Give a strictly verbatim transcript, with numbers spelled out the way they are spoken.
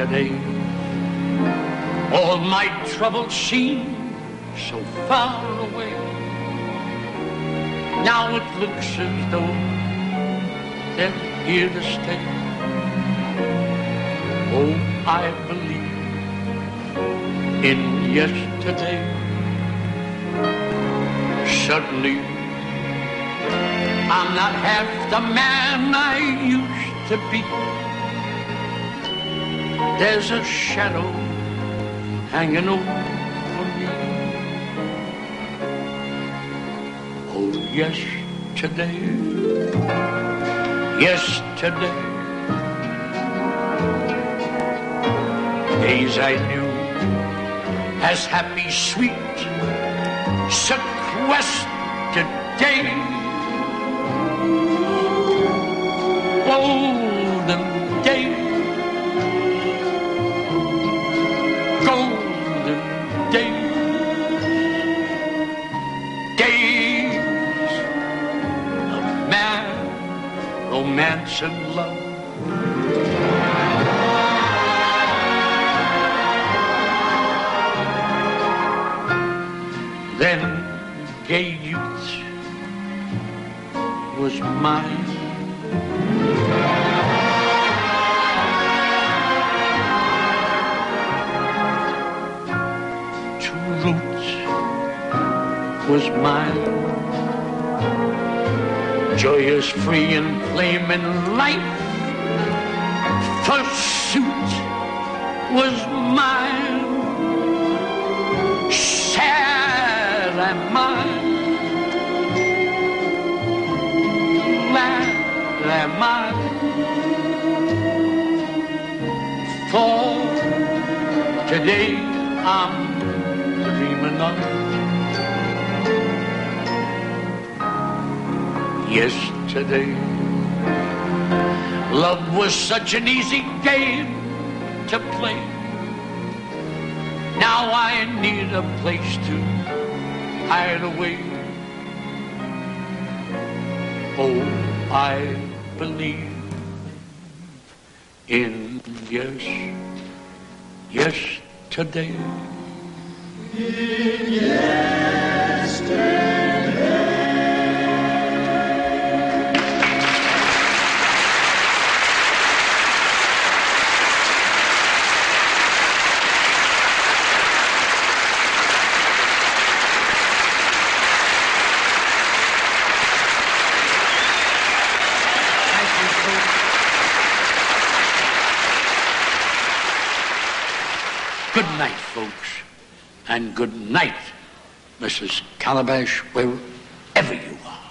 yesterday. All my troubles seem so far away. Now it looks as though they're here to stay. Oh, I believe in yesterday. Suddenly, I'm not half the man I used to be. There's a shadow hanging over me. Oh, yesterday, yesterday, days I knew as happy, sweet, sequestered days. Golden days, golden days, days of mad romance and love. Then gay youth was mine. Was mine, joyous, free, and flaming life. Pursuit was mine, sad am I, glad am I, for today I'm dreaming of yesterday. Love was such an easy game to play. Now I need a place to hide away. Oh, I believe in yes, yesterday. In yesterday. Good night, folks, and good night, Missus Calabash, wherever you are.